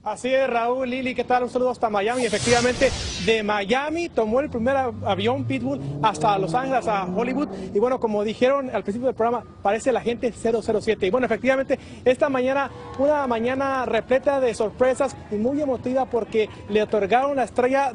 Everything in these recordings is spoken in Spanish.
Así es, Raúl, Lili, ¿qué tal? Un saludo hasta Miami. Efectivamente, de Miami tomó el primer avión Pitbull hasta Los Ángeles, a Hollywood. Y bueno, como dijeron al principio del programa, parece la gente 007. Y bueno, efectivamente, esta mañana, una mañana repleta de sorpresas y muy emotiva porque le otorgaron la estrella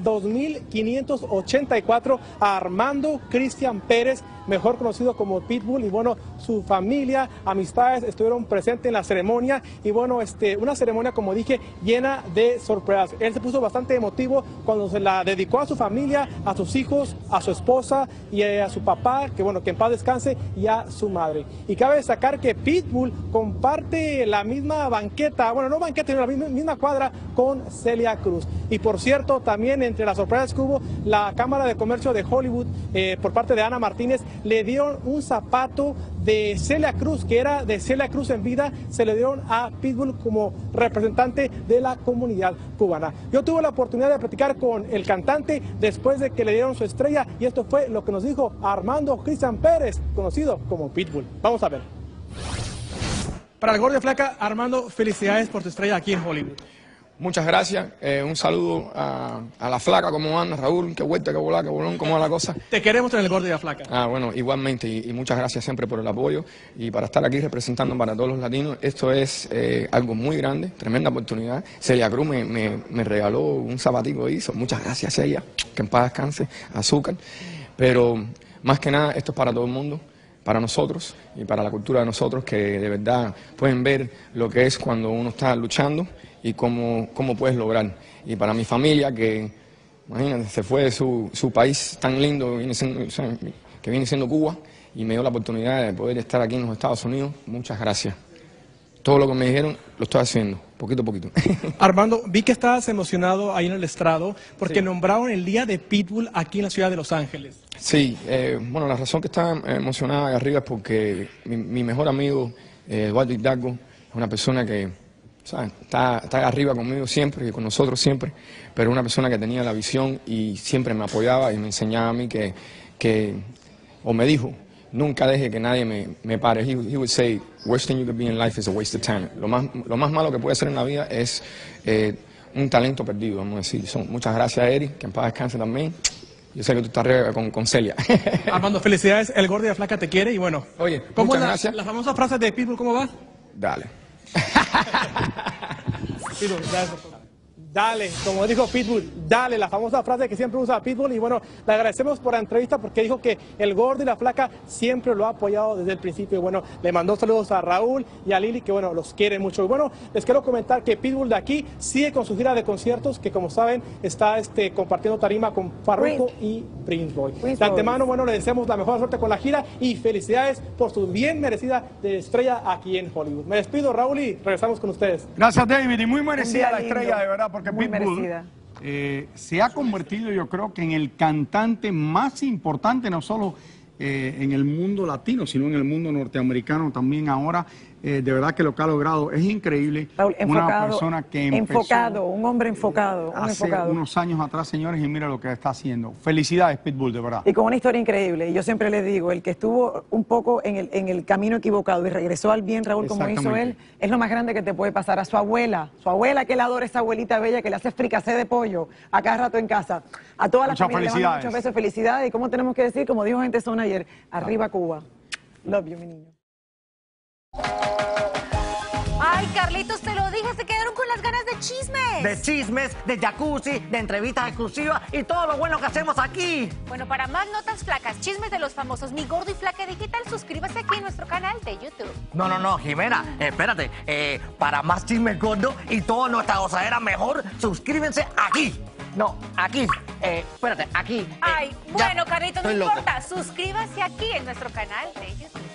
2584 a Armando Cristian Pérez, mejor conocido como Pitbull. Y bueno, su familia, amistades estuvieron presentes en la ceremonia. Y bueno, una ceremonia, como dije, llena de sorpresas. Él se puso bastante emotivo cuando se la dedicó a su familia, a sus hijos, a su esposa y a su papá, que bueno, que en paz descanse, y a su madre. Y cabe destacar que Pitbull comparte la misma banqueta, bueno, no banqueta, sino la misma cuadra con Celia Cruz. Y por cierto, también entre las sorpresas que hubo, la Cámara de Comercio de Hollywood, por parte de Ana Martínez, le dieron un zapato de Celia Cruz, que era de Celia Cruz en vida, se le dieron a Pitbull como representante de la comunidad cubana. Yo tuve la oportunidad de platicar con el cantante después de que le dieron su estrella, y esto fue lo que nos dijo Armando Cristian Pérez, conocido como Pitbull. Vamos a ver. Para el Gordo y Flaca, Armando, felicidades por tu estrella aquí en Hollywood. Muchas gracias, un saludo a la flaca, ¿cómo anda, Raúl? Qué vuelta, qué volá, qué bolón, ¿cómo va la cosa? Te queremos en el Gordo y la Flaca. Bueno, igualmente, y muchas gracias siempre por el apoyo y para estar aquí representando para todos los latinos. Esto es algo muy grande, tremenda oportunidad. Celia Cruz me regaló un zapatico y muchas gracias a ella, que en paz descanse, azúcar. Pero más que nada, esto es para todo el mundo, para nosotros y para la cultura de nosotros, que de verdad pueden ver lo que es cuando uno está luchando y cómo puedes lograr. Y para mi familia, que imagínate, se fue de su país tan lindo que viene siendo Cuba, y me dio la oportunidad de poder estar aquí en los Estados Unidos, muchas gracias. Todo lo que me dijeron lo estoy haciendo, poquito a poquito. Armando, vi que estabas emocionado ahí en el estrado porque nombraron el Día de Pitbull aquí en la ciudad de Los Ángeles. Sí, bueno, la razón que estaba emocionada ahí arriba es porque mi mejor amigo, Eduardo Hidalgo, es una persona que está arriba conmigo siempre y con nosotros siempre, pero una persona que tenía la visión y siempre me apoyaba y me enseñaba a mí o me dijo, nunca deje que nadie me pare. He would say, worst thing you could be in life is a waste of talent. Lo más malo que puede ser en la vida es un talento perdido, vamos a decir. Muchas gracias, Eric, que en paz descanse también. Yo sé que tú estás arriba con Celia. Armando, felicidades, el Gordo y la Flaca te quiere. Y bueno, oye, ¿cómo muchas gracias. La famosa frase de Pitbull, cómo va? Dale. Pitbull, dale, como dijo Pitbull, dale, la famosa frase que siempre usa Pitbull. Y bueno, le agradecemos por la entrevista porque dijo que el Gordo y la Flaca siempre lo ha apoyado desde el principio. Y bueno, le mandó saludos a Raúl y a Lili, que bueno, los quiere mucho. Y bueno, les quiero comentar que Pitbull de aquí sigue con su gira de conciertos, que como saben está compartiendo tarima con Farruko y Prince Boy. De antemano, bueno, le deseamos la mejor suerte con la gira y felicidades por su bien merecida estrella aquí en Hollywood. Me despido, Raúl, y regresamos con ustedes. Gracias, David, y muy merecida la estrella, de verdad, porque muy Pitbull se ha convertido, yo creo, que en el cantante más importante, no solo en el mundo latino, sino en el mundo norteamericano también ahora. De verdad que lo que ha logrado es increíble. Raúl, una persona que empezó un hombre enfocado. Hace unos años atrás, señores, y mira lo que está haciendo. Felicidades, Pitbull, de verdad. Y con una historia increíble. Y yo siempre le digo, el que estuvo un poco en el camino equivocado y regresó al bien, Raúl, como hizo él, es lo más grande que te puede pasar. A su abuela, que él adora, esa abuelita bella que le hace fricasé de pollo a cada rato en casa. A todas las familias le mando muchos besos, felicidades. Y como tenemos que decir, como dijo Gente Zona ayer, arriba Cuba. Love you, mi niño. Ay, Carlitos, te lo dije, se quedaron con las ganas de chismes. De chismes, de jacuzzi, de entrevistas exclusivas y todo lo bueno que hacemos aquí. Bueno, para más notas flacas, chismes de los famosos, Mi Gordo y Flaca Digital, suscríbase aquí en nuestro canal de YouTube. No, Jimena, espérate. Para más chismes gordos y toda nuestra gozadera mejor, suscríbanse aquí. No, aquí. Espérate, aquí. Ay, bueno, Carlitos, no importa, suscríbase aquí en nuestro canal de YouTube.